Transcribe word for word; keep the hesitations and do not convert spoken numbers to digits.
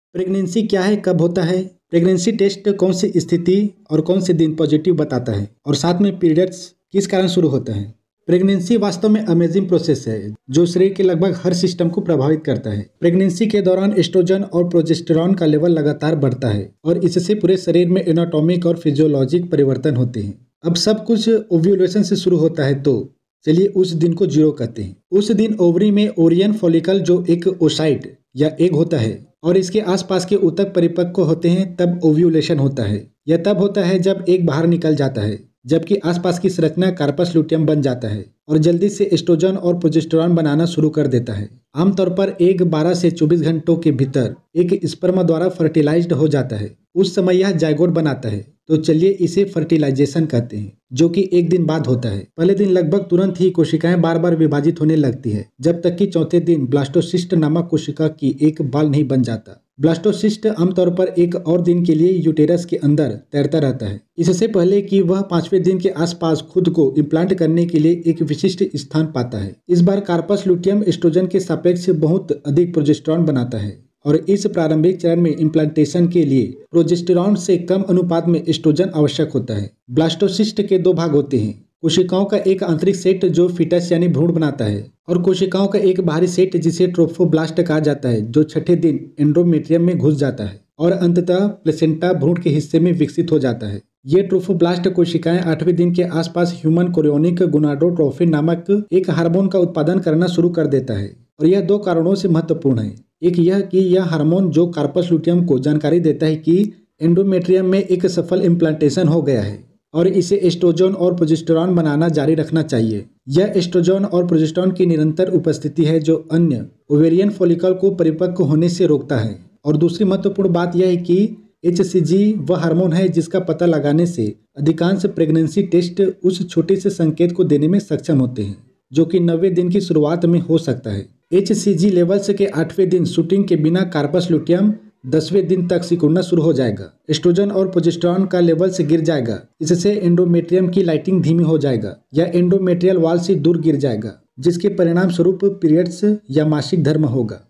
Pregnancy क्या है, कब होता है? प्रेगनेंसी टेस्ट कौन सी स्थिति और कौन से दिन पॉजिटिव बताता है और साथ में पीरियड्स किस कारण शुरू होता है? प्रेगनेंसी वास्तव में अमेजिंग प्रोसेस है जो शरीर के लगभग हर सिस्टम को प्रभावित करता है। प्रेगनेंसी के दौरान एस्ट्रोजन और प्रोजेस्टेरॉन का लेवल लगातार बढ़ता है और इससे पूरे शरीर में एनाटॉमिक और फिजियोलॉजिक परिवर्तन होते हैं। अब सब कुछ ओव्यूलेशन से शुरू होता है, तो चलिए उस दिन को जीरो कहते हैं। उस दिन ओवरी में ओरियन फॉलिकल जो एक ओसाइट या एग होता है और इसके आसपास के ऊतक परिपक्व होते हैं, तब ओव्यूलेशन होता है। यह तब होता है जब एग बाहर निकल जाता है, जबकि आसपास की संरचना कार्पस लुटियम बन जाता है और जल्दी से एस्ट्रोजन और प्रोजेस्टेरॉन बनाना शुरू कर देता है। आमतौर पर एग बारह से चौबीस घंटों के भीतर एक स्पर्म द्वारा फर्टिलाइज्ड हो जाता है। उस समय यह जाइगोट बनाता है, तो चलिए इसे फर्टिलाइजेशन कहते हैं, जो कि एक दिन बाद होता है। पहले दिन लगभग तुरंत ही कोशिकाएं बार बार विभाजित होने लगती है, जब तक कि चौथे दिन ब्लास्टोसिस्ट नामक कोशिका की एक बाल नहीं बन जाता। ब्लास्टोसिस्ट आमतौर पर एक और दिन के लिए यूटेरस के अंदर तैरता रहता है, इससे पहले कि वह पांचवें दिन के आसपास खुद को इम्प्लांट करने के लिए एक विशिष्ट स्थान पाता है। इस बार कार्पस लुटियम एस्ट्रोजन के सापेक्ष बहुत अधिक प्रोजेस्टेरॉन बनाता है और इस प्रारंभिक चरण में इम्प्लांटेशन के लिए प्रोजेस्टेरॉन से कम अनुपात में एस्ट्रोजन आवश्यक होता है। ब्लास्टोसिस्ट के दो भाग होते हैं, कोशिकाओं का एक आंतरिक सेट जो फीटस यानी भ्रूण बनाता है और कोशिकाओं का एक बाहरी सेट जिसे ट्रोफोब्लास्ट कहा जाता है, जो छठे दिन एंडोमेट्रियम में घुस जाता है और अंततः प्लेसेंटा भ्रूण के हिस्से में विकसित हो जाता है। ये ट्रोफोब्लास्ट कोशिकाएं आठवें दिन के आसपास ह्यूमन कोरियोनिक गोनाडोट्रोफिन नामक एक हार्मोन का उत्पादन करना शुरू कर देता है और यह दो कारणों से महत्वपूर्ण है। एक यह कि यह हार्मोन जो कार्पस लुटियम को जानकारी देता है कि एंडोमेट्रियम में एक सफल इम्प्लांटेशन हो गया है और इसे एस्ट्रोजन और प्रोजेस्टेरॉन बनाना जारी रखना चाहिए। यह एस्ट्रोजन और प्रोजेस्टेरॉन की निरंतर उपस्थिति है जो अन्य ओवेरियन फॉलिकल को परिपक्व होने से रोकता है। और दूसरी महत्वपूर्ण बात यह है कि एच सी जी वह हार्मोन है जिसका पता लगाने से अधिकांश प्रेगनेंसी टेस्ट उस छोटे से संकेत को देने में सक्षम होते हैं, जो कि नब्बे दिन की शुरुआत में हो सकता है। एच सी जी लेवल्स के आठवें दिन शूटिंग के बिना कार्पस लुटियम दसवें दिन तक सिकुड़ना शुरू हो जाएगा। एस्ट्रोजन और प्रोजेस्टेरॉन का लेवल से गिर जाएगा, इससे एंडोमेट्रियम की लाइटिंग धीमी हो जाएगा या एंडोमेट्रियल वॉल से दूर गिर जाएगा, जिसके परिणाम स्वरूप पीरियड्स या मासिक धर्म होगा।